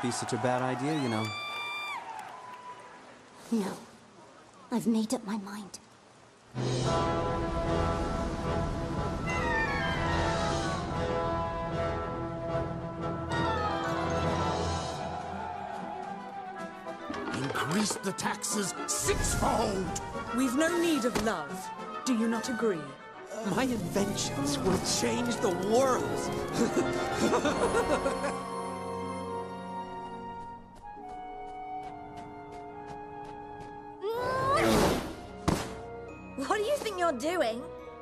be such a bad idea, you know. No. I've made up my mind. Increase the taxes sixfold! We've no need of love. Do you not agree? My inventions will change the world! What do you think you're doing?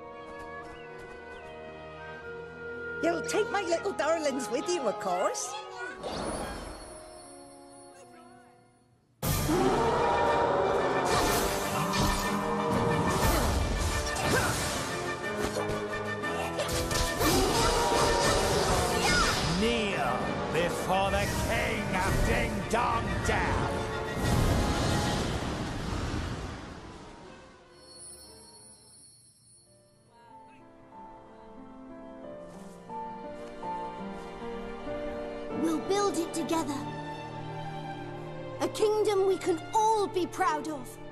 You'll take my little darlings with you, of course. Kneel before the king of Ding Dong Down! We'll build it together. A kingdom we can all be proud of.